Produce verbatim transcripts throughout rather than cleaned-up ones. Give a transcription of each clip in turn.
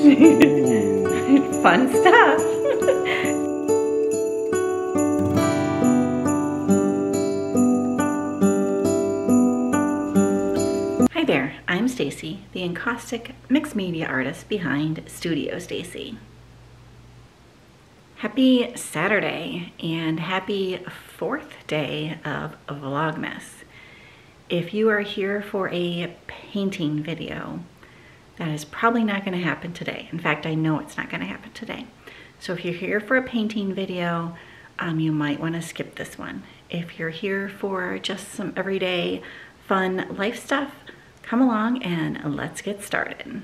Fun stuff. Hi there, I'm Stacy, the encaustic mixed media artist behind Studio Stacy. Happy Saturday and happy fourth day of Vlogmas. If you are here for a painting video, that is probably not going to happen today. In fact, I know it's not going to happen today. So if you're here for a painting video, um, you might want to skip this one. If you're here for just some everyday fun life stuff, come along and let's get started.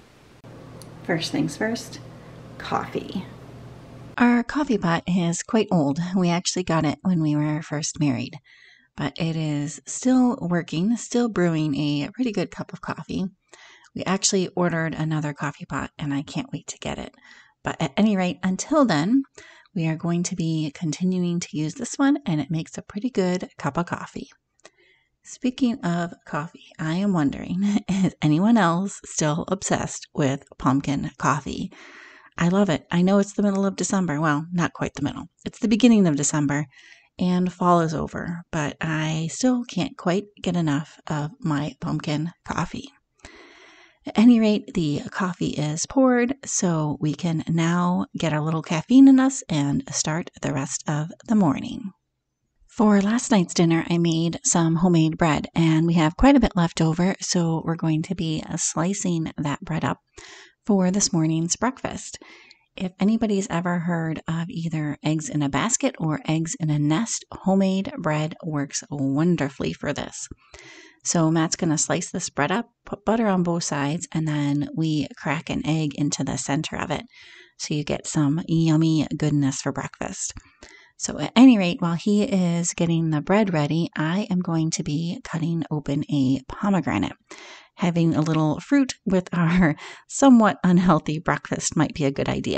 First things first, coffee. Our coffee pot is quite old. We actually got it when we were first married, but it is still working, still brewing a pretty good cup of coffee. We actually ordered another coffee pot and I can't wait to get it. But at any rate, until then, we are going to be continuing to use this one and it makes a pretty good cup of coffee. Speaking of coffee, I am wondering, is anyone else still obsessed with pumpkin coffee? I love it. I know it's the middle of December. Well, not quite the middle. It's the beginning of December and fall is over, but I still can't quite get enough of my pumpkin coffee. At any rate, the coffee is poured, so we can now get a little caffeine in us and start the rest of the morning. For last night's dinner, I made some homemade bread, and we have quite a bit left over, so we're going to be slicing that bread up for this morning's breakfast. If anybody's ever heard of either eggs in a basket or eggs in a nest, homemade bread works wonderfully for this. So Matt's going to slice this bread up, put butter on both sides, and then we crack an egg into the center of it. So you get some yummy goodness for breakfast. So at any rate, while he is getting the bread ready, I am going to be cutting open a pomegranate. Having a little fruit with our somewhat unhealthy breakfast might be a good idea.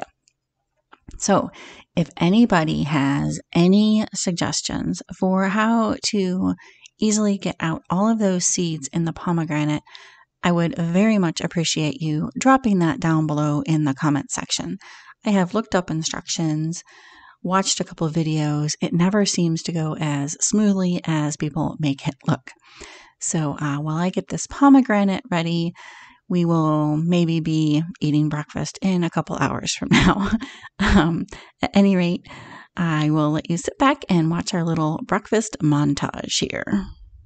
So if anybody has any suggestions for how to easily get out all of those seeds in the pomegranate, I would very much appreciate you dropping that down below in the comment section. I have looked up instructions, watched a couple of videos. It never seems to go as smoothly as people make it look. So uh, while I get this pomegranate ready, we will maybe be eating breakfast in a couple hours from now. um, at any rate, I will let you sit back and watch our little breakfast montage here.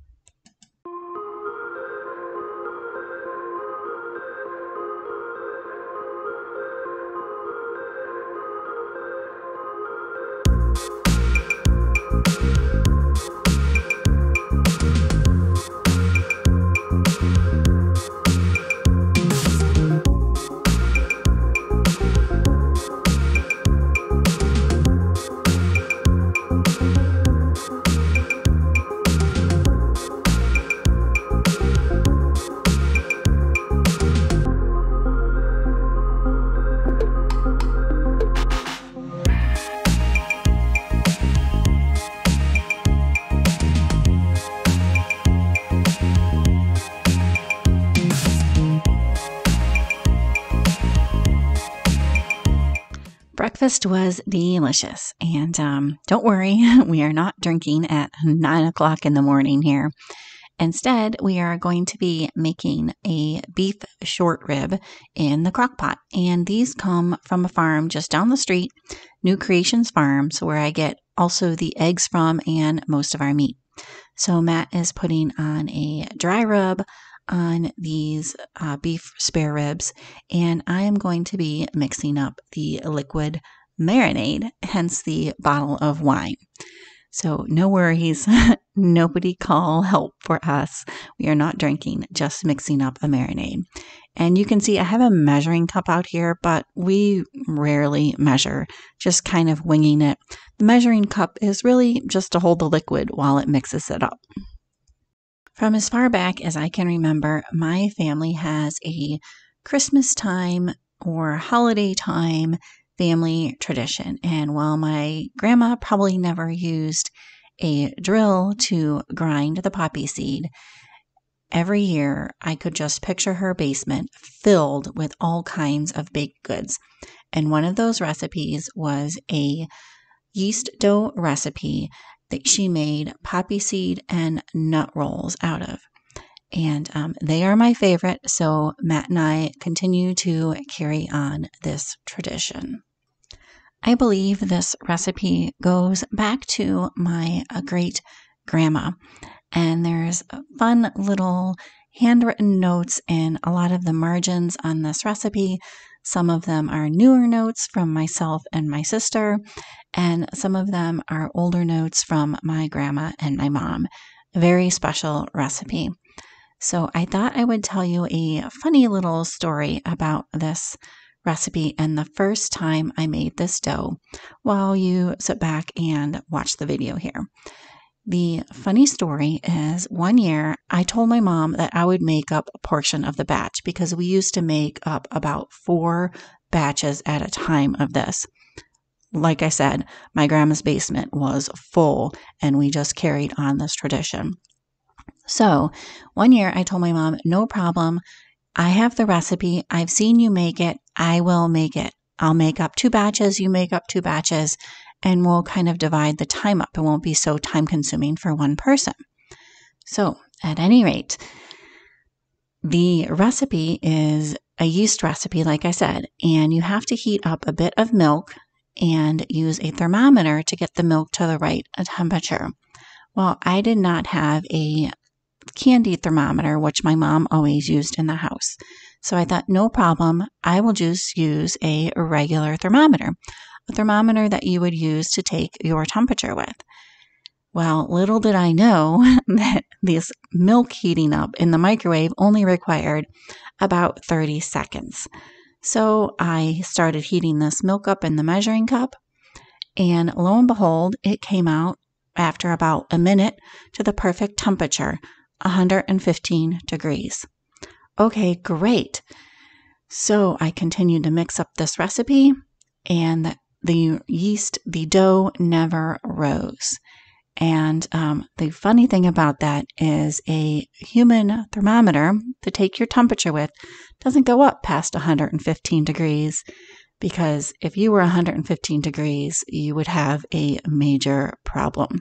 Breakfast was delicious, and um, don't worry, we are not drinking at nine o'clock in the morning here. Instead, we are going to be making a beef short rib in the crock pot, and these come from a farm just down the street, New Creations Farms, where I get also the eggs from and most of our meat. So Matt is putting on a dry rub on these uh, beef spare ribs, and I am going to be mixing up the liquid marinade, hence the bottle of wine. So no worries, nobody call help for us. We are not drinking, just mixing up a marinade. And you can see I have a measuring cup out here, but we rarely measure, just kind of winging it. The measuring cup is really just to hold the liquid while it mixes it up. From as far back as I can remember, my family has a Christmas time or holiday time family tradition. And while my grandma probably never used a drill to grind the poppy seed, every year I could just picture her basement filled with all kinds of baked goods. And one of those recipes was a yeast dough recipe that she made poppy seed and nut rolls out of. And um, they are my favorite, so Matt and I continue to carry on this tradition. I believe this recipe goes back to my uh, great grandma, and there's fun little handwritten notes in a lot of the margins on this recipe. Some of them are newer notes from myself and my sister, and some of them are older notes from my grandma and my mom. Very special recipe. So I thought I would tell you a funny little story about this recipe and the first time I made this dough while you sit back and watch the video here. The funny story is one year I told my mom that I would make up a portion of the batch because we used to make up about four batches at a time of this. Like I said, my grandma's basement was full and we just carried on this tradition. So one year I told my mom, no problem. I have the recipe. I've seen you make it. I will make it. I'll make up two batches. You make up two batches and we'll kind of divide the time up. It won't be so time consuming for one person. So at any rate, the recipe is a yeast recipe, like I said, and you have to heat up a bit of milk and use a thermometer to get the milk to the right temperature. Well, I did not have a candy thermometer, which my mom always used in the house. So I thought, no problem, I will just use a regular thermometer, a thermometer that you would use to take your temperature with. Well, little did I know that this milk heating up in the microwave only required about thirty seconds. So I started heating this milk up in the measuring cup, and lo and behold, it came out after about a minute to the perfect temperature, one hundred fifteen degrees. Okay, great. So I continued to mix up this recipe, and the yeast, the dough never rose. And um, the funny thing about that is a human thermometer to take your temperature with doesn't go up past one hundred fifteen degrees, because if you were one hundred fifteen degrees, you would have a major problem.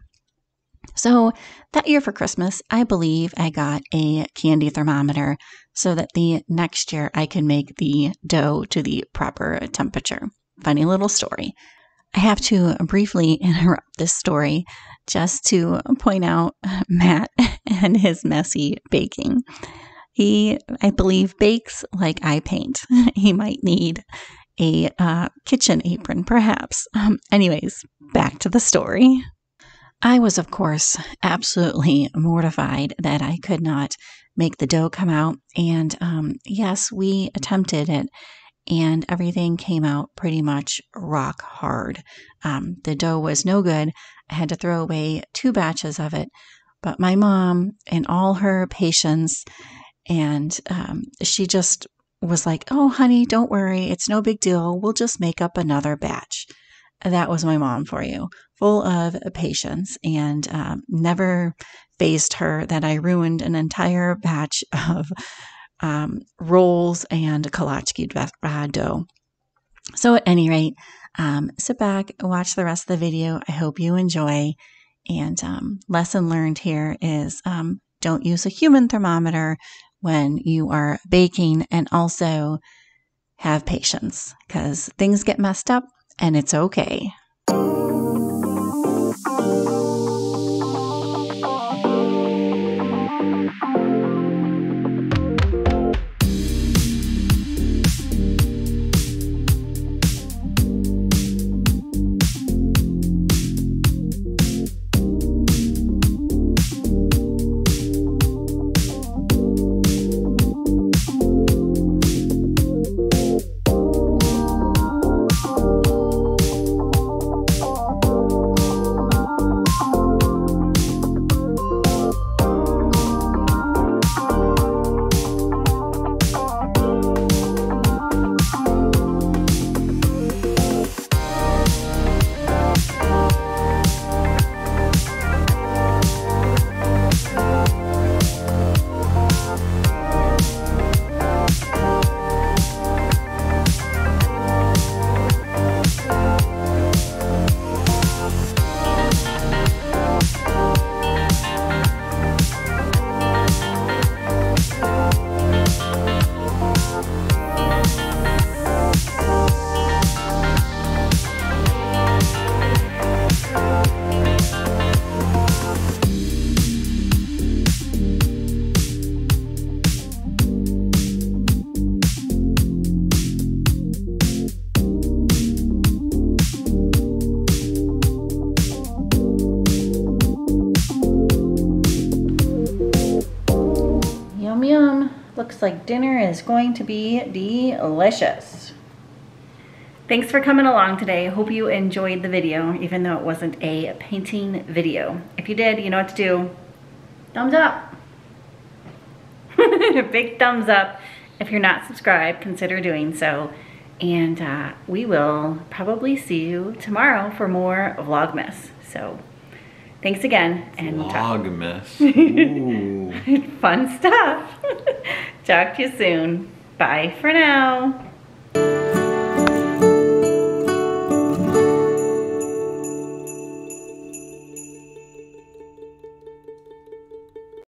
So that year for Christmas, I believe I got a candy thermometer so that the next year I could make the dough to the proper temperature. Funny little story. I have to briefly interrupt this story just to point out Matt and his messy baking. He, I believe, bakes like I paint. He might need a uh, kitchen apron, perhaps. Um, anyways, back to the story. I was, of course, absolutely mortified that I could not make the dough come out. And um, yes, we attempted it, and everything came out pretty much rock hard. Um, the dough was no good. I had to throw away two batches of it. But my mom, in all her patience, and um, she just was like, oh, honey, don't worry. It's no big deal. We'll just make up another batch. That was my mom for you, full of patience, and um, never fazed her that I ruined an entire batch of um, rolls and kolachki uh, dough. So at any rate, um, sit back, watch the rest of the video. I hope you enjoy. And um, lesson learned here is um, don't use a human thermometer when you are baking, and also have patience because things get messed up. And it's okay. Yum yum. Looks like dinner is going to be delicious. Thanks for coming along today. Hope you enjoyed the video, even though it wasn't a painting video. If you did, you know what to do. Thumbs up. Big thumbs up. If you're not subscribed, consider doing so. And uh, we will probably see you tomorrow for more Vlogmas. So thanks again. And Vlogmas. We'll talk. Fun stuff. Talk to you soon. Bye for now.